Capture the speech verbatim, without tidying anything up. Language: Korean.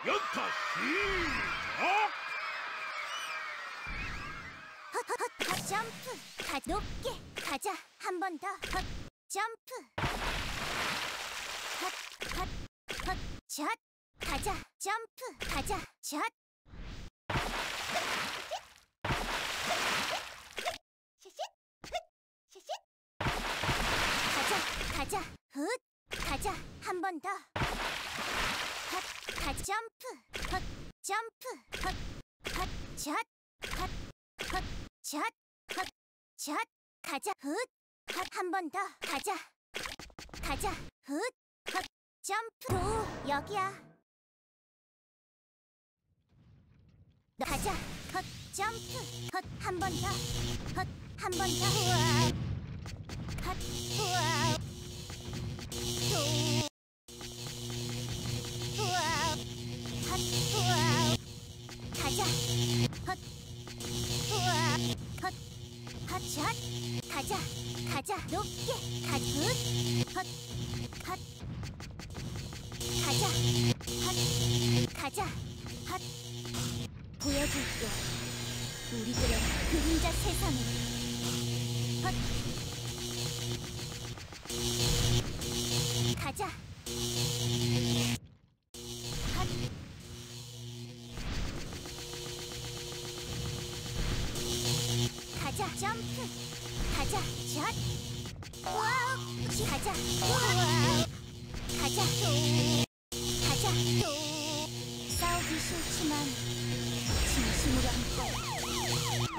연타 시작! 헛헛헛 점프. 가 높게 가자. 한 번 더. 헛 점프. 헛헛헛 젖 가자. 점프 가자. 젖 가자 가자. 훗 가자. 한 번 더. 헛 가 점프. 헛 점프. 헛헛 젖 헛 헛 젖 헛 젖 가자. 훗 헛 한 번 더. 가자 가자. 훗 헛 점프. 도 여기야. 너 가자. 헛 점프. 헛 한 번 더. 헛 한 번 더. 우와 헛 우와 도 우와 헛 우와 가자. 헛 우와 헛 헛샷 가자 가자. 높게 가굿 헛 헛 가자. 헛 가자. 헛 보여줄게 우리들의 그림자 세상을. 헛 가자. 헛 가자. 점프 가자. 샷 와우 가자. 와우 가자. 도 가자. 도 싸우기 싫지만 진심으로 함께